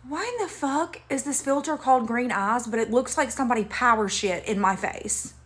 Why in the fuck is this filter called green eyes, but it looks like somebody power shit in my face?